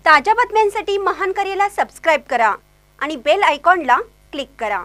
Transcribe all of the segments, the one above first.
ताज्या बातम्यांसाठी महान करेला सबस्क्राइब करा आणि बेल आयकॉनला क्लिक करा।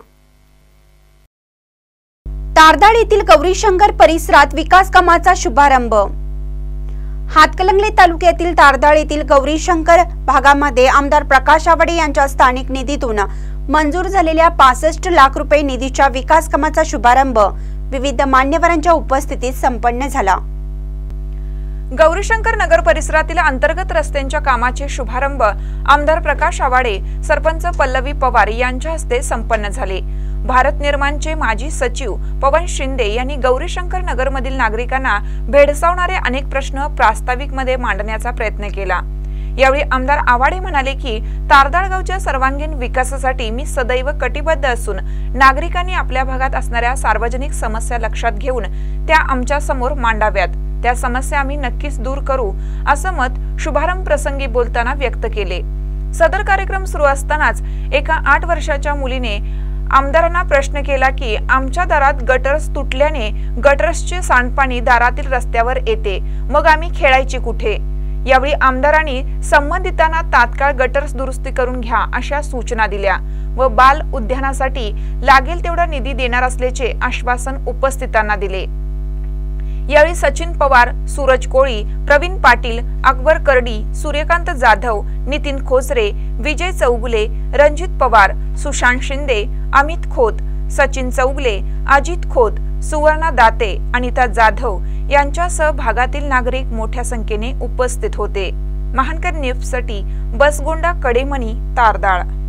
तारदाळ येथील गौरीशंकर परिसरात विकास कामाचा शुभारंभ। हातकणंगले तालुक्यातील तारदाळ येथील गौरीशंकर भागामध्ये आमदार प्रकाश आवाडे यांच्या स्थानिक निधीतून मंजूर झालेल्या 65 लाख रुपये निधीच्या विकास कामाचा शुभारंभ विविध मान्यवरांच्या उपस्थितीत संपन्न झाला। गौरीशंकर नगर परिसरातील अंतर्गत रस्त्यांच्या कामाचे शुभारंभ आमदार प्रकाश आवाडे, सरपंच पल्लवी पवार यांच्या हस्ते संपन्न झाले। भारत निर्माणचे माजी सचिव पवन शिंदे यांनी गौरीशंकर नगरमधील नागरिकांना भेडसावणारे अनेक प्रश्न प्रास्ताविकमध्ये मांडण्याचा प्रयत्न केला। यावेळी आमदार आवाडे म्हणाले की तारदाळ गावच्या सर्वांगीण विकासासाठी मी सदैव कटिबद्ध असून नागरिकांनी आपल्या भागात असणाऱ्या सार्वजनिक समस्या लक्षात घेऊन त्या आमच्या समोर मांडाव्यात। त्या समस्या आम्ही नक्कीच दूर करू असं मत शुभारंभ प्रसंगी बोलताना व्यक्त केले। सदर कार्यक्रम सुरू असतानाच एका 8 वर्षाच्या मुलीने आमदारांना प्रश्न केला की आमच्या दारात गटर्स तुटल्याने गटर्सचे सांडपाणी दारातील रस्त्यावर येते, मग आम्ही खेळायचे कुठे? यावेळी आमदारांनी संबंधितांना तात्काळ गटर्स दुरुस्ती करून घ्या अशा सूचना दिल्या व बाल उद्यानासाठी लागेल तेवढा निधी देणार असल्याचे आश्वासन उपस्थितांना दिले। यावेळी सचिन पवार, सूरज कोळी, प्रवीण पाटील, अकबर करडी, सूर्यकांत जाधव, नितीन खोसरे, विजय चौगुले, रणजित पवार, सुशांत शिंदे, अमित खोत, सचिन चौगुले, अजित खोत, सुवर्णा दाते, अनिता जाधव यांच्यासह भागातील नागरिक मोठ्या संख्येने उपस्थित होते। महानकर न्यूजसाठी बसगोंडा कडेमणी, तारदाळ।